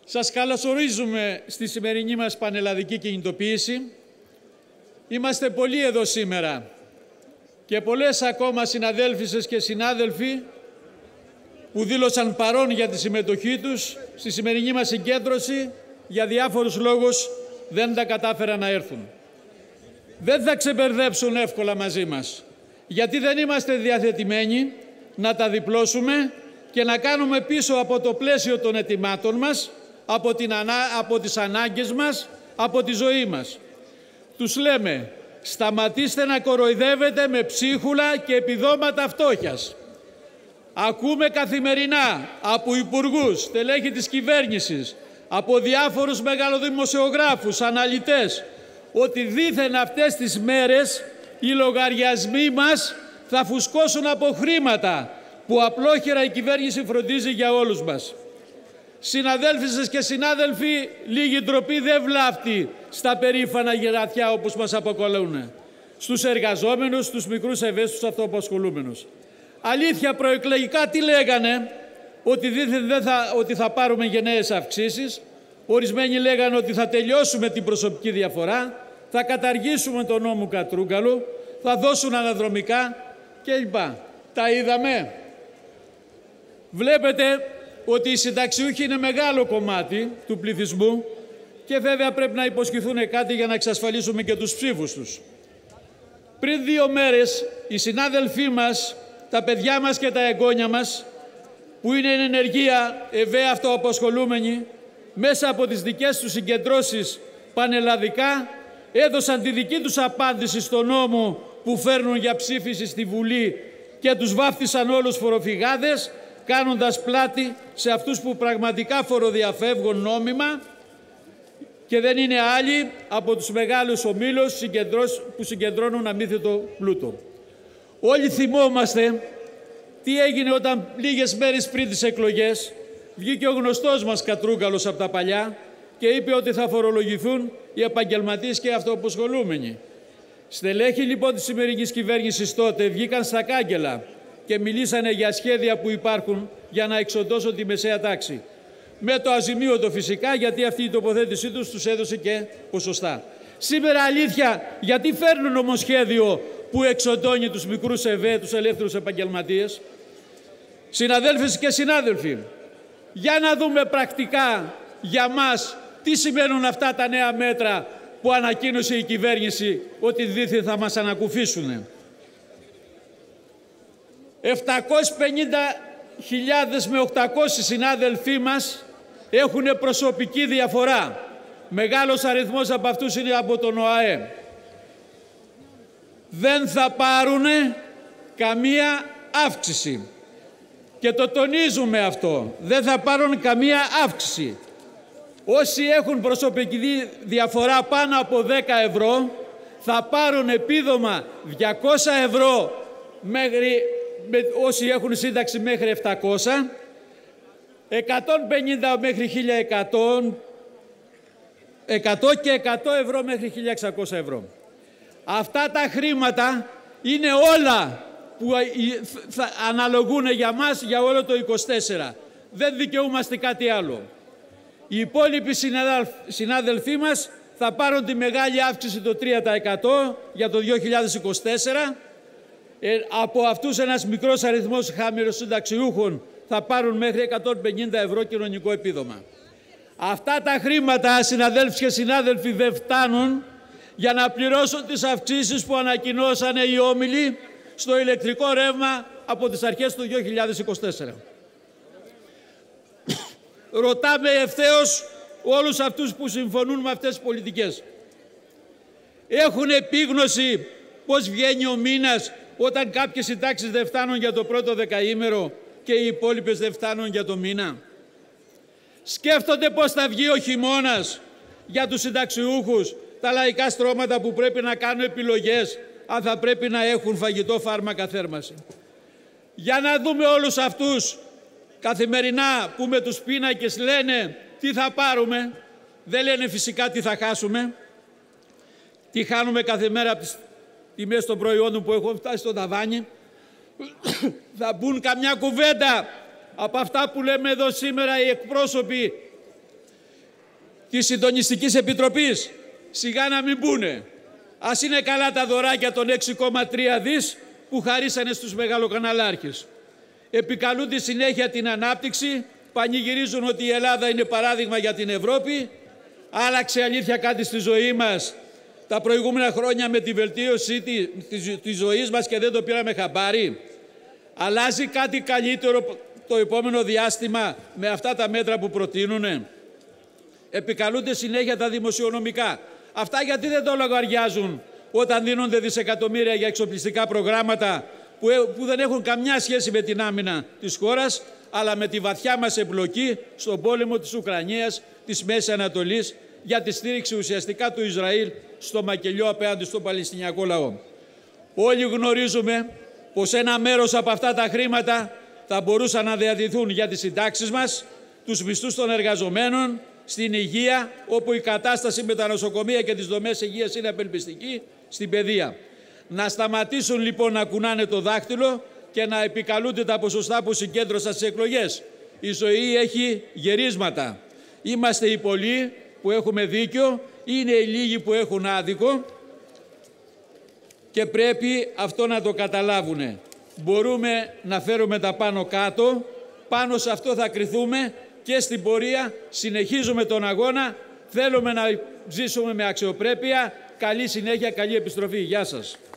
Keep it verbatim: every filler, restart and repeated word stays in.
Σας καλωσορίζουμε στη σημερινή μας πανελλαδική κινητοποίηση. Είμαστε πολλοί εδώ σήμερα και πολλές ακόμα συναδέλφισες και συνάδελφοι που δήλωσαν παρόν για τη συμμετοχή τους στη σημερινή μας συγκέντρωση, για διάφορους λόγους δεν τα κατάφεραν να έρθουν. Δεν θα ξεμπερδέψουν εύκολα μαζί μας, γιατί δεν είμαστε διαθετημένοι να τα διπλώσουμε και να κάνουμε πίσω από το πλαίσιο των αιτημάτων μας, από, την ανά, από τις ανάγκες μας, από τη ζωή μας. Τους λέμε, σταματήστε να κοροϊδεύετε με ψίχουλα και επιδόματα φτώχειας. Ακούμε καθημερινά από υπουργούς, στελέχη της κυβέρνησης, από διάφορους μεγαλοδημοσιογράφους, αναλυτές, ότι δήθεν αυτές τις μέρες οι λογαριασμοί μας θα φουσκώσουν από χρήματα που απλόχερα η κυβέρνηση φροντίζει για όλους μας. Συναδέλφισες και συνάδελφοι, λίγη ντροπή δεν βλάφτει στα περήφανα γερατιά όπως μας αποκαλούν, στους εργαζόμενους, στους μικρούς ευαίσθητους αυτοαπασχολούμενους. Αλήθεια, προεκλογικά τι λέγανε, ότι, δεν θα, ότι θα πάρουμε γενναίες αυξήσεις, ορισμένοι λέγανε ότι θα τελειώσουμε την προσωπική διαφορά, θα καταργήσουμε τον νόμο Κατρούγκαλου, θα δώσουν αναδρομικά κλπ. Τα είδαμε. Βλέπετε ότι οι συνταξιούχοι είναι μεγάλο κομμάτι του πληθυσμού και βέβαια πρέπει να υποσχεθούν κάτι για να εξασφαλίσουμε και τους ψήφους τους. Πριν δύο μέρες οι συνάδελφοί μας, τα παιδιά μας και τα εγγόνια μας, που είναι εν ενεργεία, ευαία αυτοαπασχολούμενοι, μέσα από τις δικές τους συγκεντρώσεις πανελλαδικά, έδωσαν τη δική τους απάντηση στο νόμο που φέρνουν για ψήφιση στη Βουλή και τους βάφτισαν όλους φοροφυγάδες, κάνοντας πλάτη σε αυτούς που πραγματικά φοροδιαφεύγουν νόμιμα και δεν είναι άλλοι από τους μεγάλους ομίλους που συγκεντρώνουν αμύθιτο πλούτο. Όλοι θυμόμαστε τι έγινε όταν λίγες μέρες πριν τις εκλογές βγήκε ο γνωστός μας Κατρούγκαλος από τα παλιά και είπε ότι θα φορολογηθούν οι επαγγελματίες και οι αυτοαπασχολούμενοι. Στελέχοι λοιπόν της σημερινής κυβέρνησης τότε βγήκαν στα κάγκελα και μιλήσανε για σχέδια που υπάρχουν για να εξοντώσουν τη μεσαία τάξη. Με το αζημίωτο φυσικά, γιατί αυτή η τοποθέτησή τους τους έδωσε και ποσοστά. Σήμερα αλήθεια, γιατί φέρνουν νομοσχέδιο που εξοντώνει τους μικρούς ΕΒΕ, τους ελεύθερους επαγγελματίες. Συναδέλφες και συνάδελφοι, για να δούμε πρακτικά για μας τι σημαίνουν αυτά τα νέα μέτρα που ανακοίνωσε η κυβέρνηση ότι δήθη θα μας ανακουφίσουν. επτακόσιες πενήντα χιλιάδες με οκτακόσιοι συνάδελφοί μας έχουν προσωπική διαφορά. Μεγάλος αριθμός από αυτούς είναι από τον ΟΑΕ. Δεν θα πάρουν καμία αύξηση. Και το τονίζουμε αυτό. Δεν θα πάρουν καμία αύξηση. Όσοι έχουν προσωπική διαφορά πάνω από δέκα ευρώ θα πάρουν επίδομα διακόσια ευρώ μέχρι, όσοι έχουν σύνταξη μέχρι επτακόσια, εκατόν πενήντα μέχρι χίλια εκατό, εκατό και εκατό ευρώ μέχρι χίλια εξακόσια ευρώ. Αυτά τα χρήματα είναι όλα που θα αναλογούν για μας για όλο το είκοσι τέσσερα. Δεν δικαιούμαστε κάτι άλλο. Οι υπόλοιποι συνάδελφοί μας θα πάρουν τη μεγάλη αύξηση το τρία τοις εκατό για το δύο χιλιάδες είκοσι τέσσερα. Ε, από αυτούς ένας μικρός αριθμός χαμηλοσυνταξιούχων θα πάρουν μέχρι εκατόν πενήντα ευρώ κοινωνικό επίδομα. Αυτά τα χρήματα, συναδέλφοι και συνάδελφοι, δεν φτάνουν για να πληρώσουν τις αυξήσεις που ανακοινώσανε οι όμιλοι στο ηλεκτρικό ρεύμα από τις αρχές του δύο χιλιάδες είκοσι τέσσερα. Ρωτάμε ευθέως όλους αυτούς που συμφωνούν με αυτές τις πολιτικές. Έχουν επίγνωση πώς βγαίνει ο μήνας όταν κάποιες συντάξεις δεν φτάνουν για το πρώτο δεκαήμερο και οι υπόλοιπες δεν φτάνουν για το μήνα. Σκέφτονται πώς θα βγει ο χειμώνας για τους συνταξιούχους, τα λαϊκά στρώματα που πρέπει να κάνουν επιλογές αν θα πρέπει να έχουν φαγητό, φάρμακα, θέρμανση. Για να δούμε όλους αυτούς καθημερινά που με τους πίνακες λένε τι θα πάρουμε, δεν λένε φυσικά τι θα χάσουμε. Τι χάνουμε κάθε μέρα από τις τιμές των προϊόντων που έχουν φτάσει στο ταβάνι. Θα μπουν καμιά κουβέντα από αυτά που λέμε εδώ σήμερα οι εκπρόσωποι της Συντονιστικής Επιτροπής. Σιγά να μην μπουνε. Ας είναι καλά τα δωράκια των έξι κόμμα τρία δις που χαρίσανε στους μεγαλοκαναλάρχες. Επικαλούνται συνέχεια την ανάπτυξη, πανηγυρίζουν ότι η Ελλάδα είναι παράδειγμα για την Ευρώπη. Άλλαξε αλήθεια κάτι στη ζωή μας τα προηγούμενα χρόνια με τη βελτίωση της, της ζωής μας και δεν το πήραμε χαμπάρι. Αλλάζει κάτι καλύτερο το επόμενο διάστημα με αυτά τα μέτρα που προτείνουνε. Επικαλούνται συνέχεια τα δημοσιονομικά. Αυτά γιατί δεν το λογαριάζουν όταν δίνονται δισεκατομμύρια για εξοπλιστικά προγράμματα που, που δεν έχουν καμιά σχέση με την άμυνα της χώρας, αλλά με τη βαθιά μας εμπλοκή στον πόλεμο της Ουκρανίας, της Μέσης Ανατολής, για τη στήριξη ουσιαστικά του Ισραήλ στο μακελιό απέναντι στον Παλαιστινιακό λαό. Όλοι γνωρίζουμε πως ένα μέρος από αυτά τα χρήματα θα μπορούσαν να διατηθούν για τις συντάξεις μας, τους μισθούς των εργαζομένων, στην υγεία, όπου η κατάσταση με τα νοσοκομεία και τις δομές υγείας είναι απελπιστική, στην παιδεία. Να σταματήσουν λοιπόν να κουνάνε το δάχτυλο και να επικαλούνται τα ποσοστά που συγκέντρωσαν στις εκλογές. Η ζωή έχει γερίσματα. Είμαστε οι πολλοί που έχουμε δίκιο, είναι οι λίγοι που έχουν άδικο και πρέπει αυτό να το καταλάβουνε. Μπορούμε να φέρουμε τα πάνω κάτω, πάνω σε αυτό θα κριθούμε και στην πορεία συνεχίζουμε τον αγώνα, θέλουμε να ζήσουμε με αξιοπρέπεια. Καλή συνέχεια, καλή επιστροφή. Γεια σας.